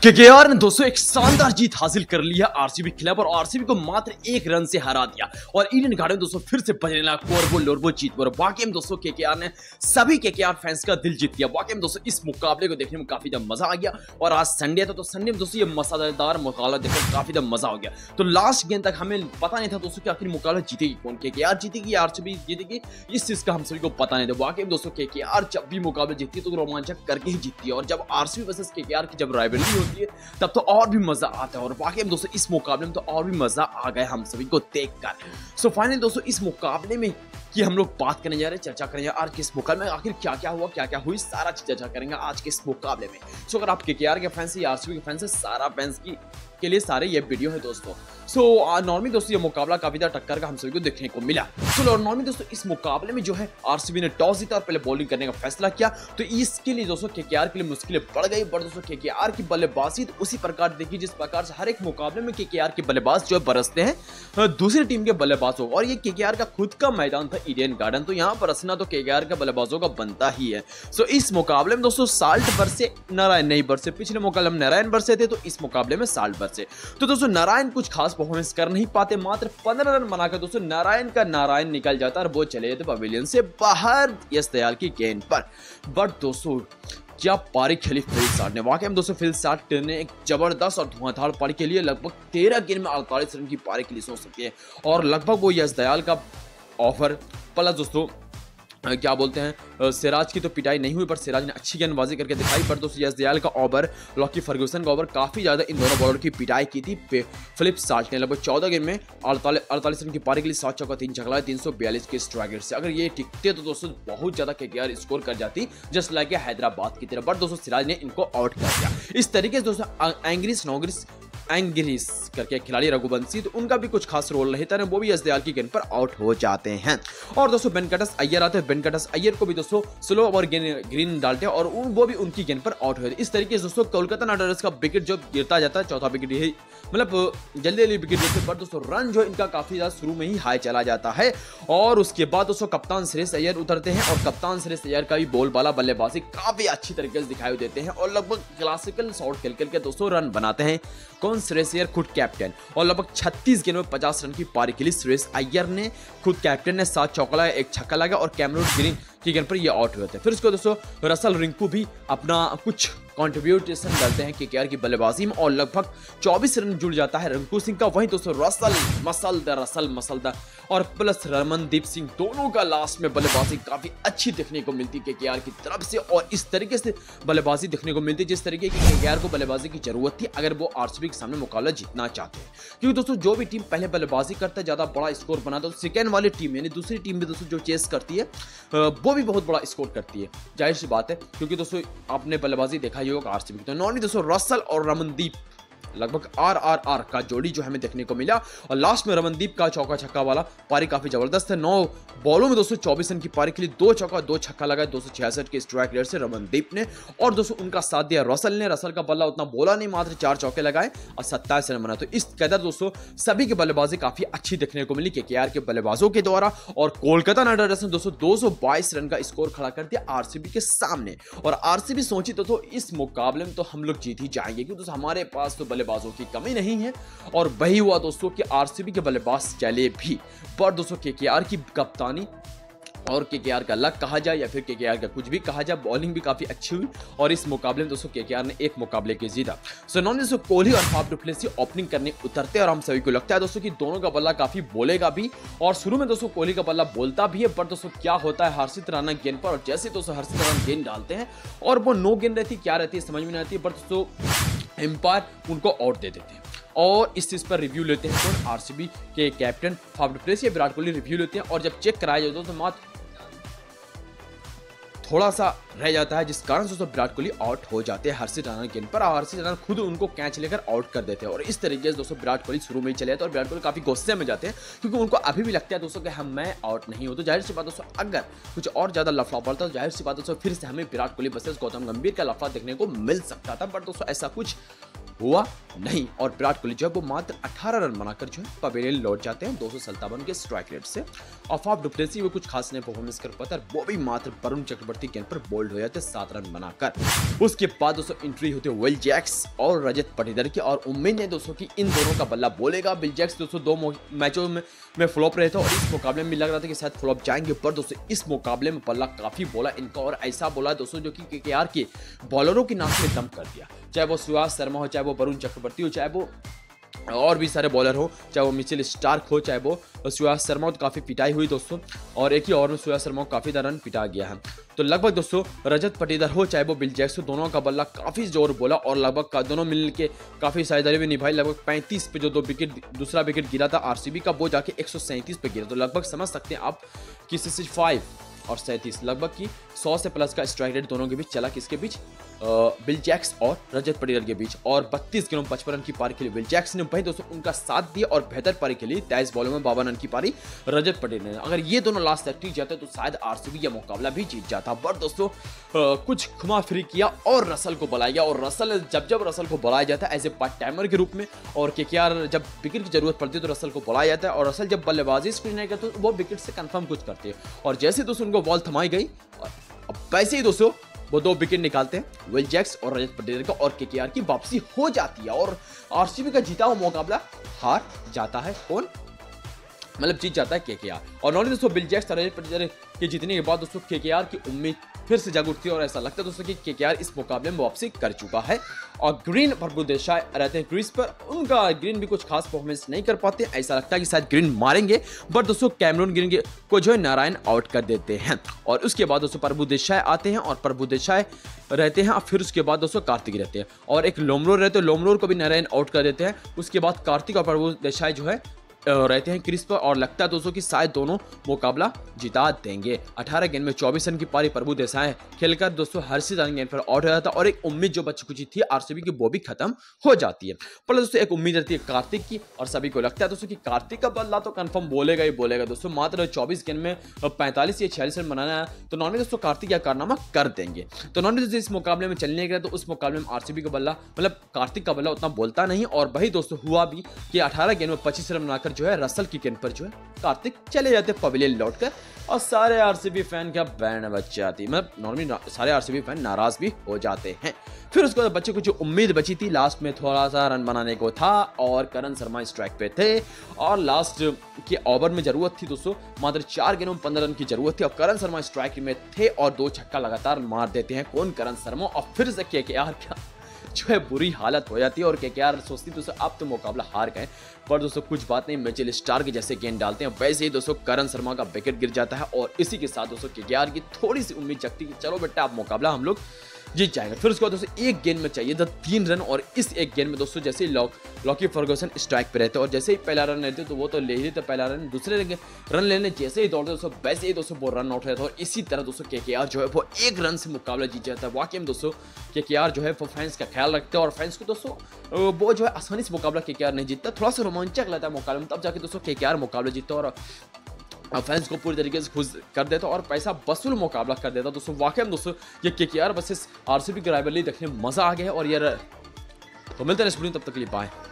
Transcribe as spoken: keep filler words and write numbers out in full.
KKR ने दोस्तों एक शानदार जीत हासिल कर ली है आरसीबी के खिलाफ और आरसीबी को मात्र एक रन से हरा दिया और ईडन गार्डन दोस्तों फिर से बजने लगा कोरबो लोरबो जीत पर। वाकई में दोस्तों केकेआर ने सभी केकेआर फैंस का दिल जीत लिया। वाकई में दोस्तों इस मुकाबले को देखने में काफी ज्यादा मजा आ गया और आज संडे था तो संडे में दोस्तों ये मसालेदार मुकाबला देखकर काफी ज्यादा मजा आ गया। तो लास्ट गेंद तक हमें पता नहीं था दोस्तों कि आखिर मुकाबला जीतेगी कौन, केकेआर जीतेगी आरसीबी जीतेगी, इस चीज का हम सभी को पता नहीं था। वाकई में दोस्तों केकेआर जब भी मुकाबला जीतती है तो रोमांचक करके ही जीतती है और जब आरसीबी वर्सेस केकेआर की जब राइवलरी होती है तब तो और भी मजा आता है और वाकई में दोस्तों इस मुकाबले में तो और भी मजा आ गया हम सभी को देखकर। सो फाइनली दोस्तों इस मुकाबले में कि हम लोग बात करने जा रहे हैं, चर्चा करेंगे आज के इस मुकाबले में आखिर क्या क्या हुआ, क्या क्या हुई, सारा चीज चर्चा करेंगे आज के इस मुकाबले में। सो अगर आप केकेआर के फैंस या आरसीबी के फैंस है, सारा फैंस की के लिए सारे ये वीडियो है दोस्तों। सो नॉर्मली दोस्तों ये मुकाबला काफी ज्यादा टक्कर का हम सभी को देखने को मिला। सो नॉर्मली दोस्तों इस मुकाबले में जो है आरसीबी ने टॉस जीता और पहले बॉलिंग करने का फैसला किया, तो इसके लिए दोस्तों केकेआर के लिए मुश्किलें बढ़ गई। बट दोस्तों केकेआर की बल्लेबाजी तो उसी प्रकार देखी जिस प्रकार से हर एक मुकाबले में केकेआर के बल्लेबाज जो है बरसते हैं दूसरी टीम के बल्लेबाजों और ये केकेआर का खुद का मैदान था ईडन गार्डन, तो यहाँ बरसना तो केकेआर के बल्लेबाजों का बनता ही है। सो इस मुकाबले में दोस्तों साल्ट बरसे, नारायण नहीं बरसे। पिछले मुकाबले में नारायण बरसे थे तो इस मुकाबले में साल्ट बरसे। तो दोस्तों नारायण कुछ खास परफॉर्मेंस कर नहीं पाते, मात्र पंद्रह रन बनाकर दोस्तों नारायण का नारायण निकल जाता और वो चले जाते पवेलियन से बाहर यश दयाल की गेंद पर। बट दोस्तों क्या पारी खेली फिल साठ ने। वाकई में दोस्तों फिल साठ ने एक जबरदस्त और धुआंधार पारी के लिए लगभग तेरह गेंद में अड़तालीस रन की पारी के लिए सोच सकते हैं और लगभग वो यश दयाल का ऑफर प्लस दोस्तों क्या बोलते हैं सिराज की तो पिटाई नहीं हुई पर सिराज ने अच्छी गेंदबाजी करके दिखाई। पर दोस्तों यश दयाल का ओवर, लॉकी फर्ग्यूसन का ओवर काफी ज्यादा इन दोनों बॉलर की पिटाई की थी। फिलिप साल्ट ने लगभग चौदह गेंद में अड़तालीस अड़तालीस रन की पारी के लिए सात चौका तीन छक्का तीन सौ बयालीस के स्ट्राइक रेट से। अगर ये टिकते तो दोस्तों बहुत ज्यादा केकेआर स्कोर कर जाती जस्ट लाइक हैदराबाद की तरह। बट दोस्तों सिराज ने इनको आउट कर दिया। इस तरीके से दोस्तों एंग्रिस नोग्रिस एंग्रिस करके खिलाड़ी रघुवंशी, तो उनका भी कुछ खास रोल नहीं था, वो भी यश दयाल की गेंद पर आउट हो जाते हैं। और दोस्तों वेंकटेश अय्यर आते हैं, वेंकटेश अय्यर को भी दोस्तों स्लो और ग्रीन डालते हैं और वो भी उनकी गेंद पर आउट हो जाते हैं। इस तरीके से दोस्तों कोलकाता नाइट राइडर्स का विकेट जो गिरता जाता है, चौथा विकेट यही मतलब जल्दी जल्दी विकेट गिरते पर दोस्तों रन जो इनका काफी ज्यादा शुरू में ही हाई चला जाता है और उसके बाद दोस्तों कप्तान श्रेयस अय्यर उतरते हैं और कप्तान श्रेयस अय्यर का भी बोलबाला बल्लेबाजी काफी अच्छी तरीके से दिखाई देते हैं और लगभग क्लासिकल शॉट खेल खेल के दोस्तों रन बनाते हैं। कौन? श्रेयस अय्यर खुद कैप्टन और लगभग छत्तीस गेंद में पचास रन की पारी के लिए श्रेयस अय्यर ने खुद कैप्टन ने सात चौका लगाया, एक छक्का लगा और कैमरून ग्रीन की गेंद पर ये आउट हुए थे। फिर उसको दोस्तों रसल रिंकू भी अपना कुछ कंट्रीब्यूशन डालते हैं केकेआर की बल्लेबाजी में और लगभग चौबीस रन जुड़ जाता है रिंकू सिंह का। वहीं दोस्तों रसल मसलदा रसल मसलदा और प्लस रमनदीप सिंह दोनों का लास्ट में बल्लेबाजी काफी अच्छी देखने को मिलती है केकेआर की तरफ से और इस तरीके से बल्लेबाजी देखने को मिलती है जिस तरीके की केकेआर को बल्लेबाजी की जरूरत थी अगर वो आरसीबी के सामने मुकाबला जीतना चाहते हैं। क्योंकि दोस्तों जो भी टीम पहले बल्लेबाजी करता है ज्यादा बड़ा स्कोर बनाता है, सेकेंड वाली टीम यानी दूसरी टीम भी दोस्तों जो चेस करती है वो भी बहुत बड़ा स्कोर करती है, जाहिर सी बात है। क्योंकि दोस्तों आपने बल्लेबाजी देखा ही होगा आरसीबी तो नॉर्मली दोस्तों रसल और रमनदीप लगभग आर आर आर का जोड़ी जो हमें देखने को मिला और लास्ट में रमनदीप का चौका छक्का वाला पारी काफी जबरदस्त है। नौ बॉलों में दोस्तों चौबीस रन की पारी के लिए दो चौका दो छक्का लगाए दो सौ छियासठ के स्ट्राइक रेट से रमनदीप ने और दोस्तों उनका साथ दिया रसल ने। रसल का बल्ला उतना बोला नहीं, मात्र चार चौके लगाए और सत्ताईस रन बना। तो इस कदर दोस्तों सभी की बल्लेबाजी काफी अच्छी देखने को मिली केकेआर के बल्लेबाजों के द्वारा और कोलकाता नाइट राइडर्स ने दोस्तों दो सौ बाईस रन का स्कोर खड़ा कर दिया आरसीबी के सामने और आरसीबी सोची तो, तो इस मुकाबले में तो हम लोग जीत ही जाएंगे क्योंकि दोस्तों हमारे पास तो बल्लेबाजों की कमी नहीं है और वही हुआ दोस्तों कि आरसीबी के बल्लेबाज चले भी। पर दोस्तों केकेआर की कप्तानी और केकेआर का लक कहा जाए या फिर केकेआर का कुछ भी कहा जाए, बॉलिंग भी काफी अच्छी हुई और इस मुकाबले में दोस्तों केकेआर ने एक मुकाबले के जीता। सो नॉन दोस्तों कोहली और फाफ डु प्लेसी ओपनिंग करने उतरते और हम सभी को लगता है दोस्तों कि दोनों का बल्ला काफी बोलेगा भी और शुरू में दोस्तों कोहली का बल्ला बोलता भी है। पर दोस्तों क्या होता है हर्षित राणा गेंद पर और जैसे दोस्तों हर्षित राणा गेंद डालते हैं और वो नो गेंद रहती क्या रहती है समझ में नहीं आती है, पर दोस्तों एम्पायर उनको आउट दे देते हैं और इस चीज पर रिव्यू लेते हैं कौन? आरसीबी के कैप्टन फाफ डु प्लेसी या विराट कोहली रिव्यू लेते हैं और जब चेक कराया जाता है तो मात्र थोड़ा सा रह जाता है जिस कारण से दोस्तों विराट कोहली आउट हो जाते हैं हर्षित राणा गेंद पर और हर्षित राणा खुद उनको कैच लेकर आउट कर देते हैं और इस तरीके से दोस्तों विराट कोहली शुरू में ही चले जाते हैं और विराट कोहली काफी गुस्से में जाते हैं क्योंकि उनको अभी भी लगता है दोस्तों कि हम मैं आउट नहीं हूं। तो जाहिर सी बात दोस्तों अगर कुछ और ज्यादा लफड़ा पड़ता तो जाहिर सी बात दोस्तों फिर से हमें विराट कोहली वर्सेस गौतम गंभीर का लफड़ा देखने को मिल सकता था। बट दोस्तों ऐसा कुछ हुआ नहीं और विराट कोहली जो है वो मात्र अठारह रन बनाकर जो है पवेलियन लौट जाते हैं दो सौ सत्तावन के स्ट्राइक रेट से। और फाफ डुप्लेसी वो कुछ खास नहीं परफॉर्मेंस कर पाता है, वो भी मात्र वरुण चक्रवर्ती के पर बोल्ड हो जाते हैं सात रन बनाकर। उसके बाद दोस्तों एंट्री होती है विल जैक्स और रजत पाटीदार की और उम्मीद है दोस्तों कि इन दोनों का बल्ला बोलेगा। विल जैक्स दोस्तों दो मैचों में, में फ्लॉप रहे थे और इस मुकाबले में लग रहा था कि शायद फ्लॉप जाएंगे, पर दोस्तों इस मुकाबले में बल्ला काफी बोला इनका और ऐसा बोला दोस्तों जो कि केकेआर के बॉलरों की नाक में दम कर दिया। चाहे वो सुहास शर्मा हो, चाहे वो वरुण चक्रवर्ती हो, चाहे वो और भी सारे बॉलर हो, चाहे वो मिचेल स्टार्क हो, चाहे वो सुहास शर्मा हो, तो काफी पिटाई हुई दोस्तों और एक ही ओवर में सुहास शर्मा को काफी रन पिटा गया है। तो लगभग दोस्तों रजत पाटीदार हो चाहे वो विल जैक्स हो, दोनों का बल्ला काफी जोर बोला और लगभग दोनों मिल के काफी साझेदारी भी निभाई। लगभग पैंतीस पे जो दो विकेट दूसरा विकेट गिरा था आरसीबी का, वो जाके एक सौ सैंतीस पे गिरा। तो लगभग समझ सकते हैं आप कि सिक्सटी फाइव और सैंतीस लगभग की सौ से प्लस का स्ट्राइक रेट दोनों के बीच चला। किसके बीच? विल जैक्स और रजत पाटीदार के बीच। और बत्तीस गेंदों में पचपन रन की पारी खेली विल जैक्स ने, वहीं दोस्तों उनका साथ दिया और बेहतर पारी खेली तेईस बॉलों में बावन रन की पारी रजत पाटीदार ने। अगर ये दोनों लास्ट तक टिक जाते तो शायद आरसीबी यह मुकाबला भी जीत जाता, बट दोस्तों आ, कुछ खुमा फ्री किया और रसल को बुलाया गया। और रसल जब जब रसल को बुलाया जाता है एज ए पार्ट टाइमर के रूप में और केकेआर जब विकेट की जरूरत पड़ती है तो रसल को बुलाया जाता है और रसल जब बल्लेबाजी कुछ नहीं करते तो वो विकेट से कंफर्म कुछ करते हैं। और जैसे दोस्तों उनको बॉल थमाई गई अब वैसे ही दोस्तों वो दो विकेट निकालते हैं विल जैक्स और रजत पाटीदार का और केकेआर की वापसी हो जाती है और आरसीबी का जीता हुआ मुकाबला हार जाता है कौन? मतलब जीत जाता है केकेआर। और नॉर्मली दोस्तों विल जैक्स और रजत पाटीदार के जीतने के बाद दोस्तों केकेआर की उम्मीद फिर से जग उठती है और ऐसा लगता है दोस्तों कि केकेआर इस मुकाबले में वापसी कर चुका है। और ग्रीन प्रभु देसाई रहते हैं क्रीज पर, उनका ग्रीन भी कुछ खास परफॉर्मेंस नहीं कर पाते, ऐसा लगता है कि शायद ग्रीन मारेंगे, बट दोस्तों कैमरून ग्रीन को जो है नारायण आउट कर देते हैं। और उसके बाद दोस्तों प्रभु देसाई आते हैं और प्रभु देसाई रहते हैं, फिर उसके बाद दोस्तों कार्तिक रहते हैं और एक लोमरोर रहते हैं, लोमरोर को भी नारायण आउट कर देते हैं। उसके बाद कार्तिक और प्रभु देसाई जो है रहते हैं क्रीज पर और लगता है दोस्तों कि शायद दोनों मुकाबला जिता देंगे। अठारह गेंद में चौबीस रन की पारी प्रभु देसाई खेलकर दोस्तों हर्षित रन गेंद पर आउट हो जाता और एक उम्मीद जो बची कुछ थी आरसीबी की वो भी खत्म हो जाती है। पर दोस्तों एक उम्मीद रहती है कार्तिक की और सभी को लगता है दोस्तों कि कार्तिक का बल्ला तो कंफर्म बोलेगा ही बोलेगा दोस्तों, मात्र चौबीस गेंद में पैंतालीस या छियालीस रन बनाना है तो नॉर्मली दोस्तों कार्तिक या कारनामा कर देंगे। तो नॉर्मली दोस्तों इस मुकाबले में चलने गया तो उस मुकाबले में आरसीबी का बल्ला मतलब कार्तिक का बल्ला उतना बोलता नहीं और वही दोस्तों हुआ भी कि अठारह गेंद में पच्चीस रन बनाकर जो है रसल की गेंद पर जो है कार्तिक चले जाते पवेलियन लौटकर और सारे आरसीबी फैन का बैंड बच जाती, मतलब नॉर्मली सारे आरसीबी फैन नाराज भी हो जाते हैं। फिर उसके बाद बच्चे को जो उम्मीद बची थी लास्ट में थोड़ा सा रन बनाने को था और करण शर्मा स्ट्राइक पे थे और लास्ट के ओवर में जरूरत थी दोस्तों मात्र चार गेंदों में पंद्रह रन की जरूरत थी और करण शर्मा स्ट्राइक में थे और दो छक्का लगातार मार देते हैं कौन? करण शर्मा। और फिर से केकेआर क्या जो है बुरी हालत हो जाती है और केकेआर सोचती दोस्तों अब तो मुकाबला हार गए, पर दोस्तों कुछ बात नहीं, मिचेल स्टार्क के जैसे गेंद डालते हैं वैसे ही दोस्तों करण शर्मा का विकेट गिर जाता है और इसी के साथ दोस्तों केकेआर की थोड़ी सी उम्मीद जगती कि चलो बेटा अब मुकाबला हम लोग जीत जाएंगे। फिर उसके बाद दोस्तों एक गेंद में चाहिए था तीन रन और इस एक गेंद में दोस्तों जैसे ही लॉक लॉकी फर्गूसन स्ट्राइक पे रहते और जैसे ही पहला रन लेते तो वो तो ले ही लेते पहला रन, दूसरे रन लेने जैसे ही दौड़ते दोस्तों वैसे ही दोस्तों वो रन आउट रहता और इसी तरह दोस्तों केकेआर जो है वो एक रन से मुकाबला जीत जाता है। वाकई में दोस्तों केकेआर जो है वो फैंस का ख्याल रखते हैं और फैंस को दोस्तों वो जो है आसानी से मुकाबला केकेआर नहीं जीतता, थोड़ा सा रोमांचक लगता है मुकाबले में, तब जाके दोस्तों केकेआर मुकाबला जीतता और फैंस को पूरी तरीके से खुश कर देता और पैसा वसूल मुकाबला कर देता। दोस्तों वाकई में दोस्तों ये केकेआर वर्सेस आरसीबी की राइवलरी देखने में मजा आ गया और यार तो मिलते हैं इस वीडियो तब तक के लिए बाय।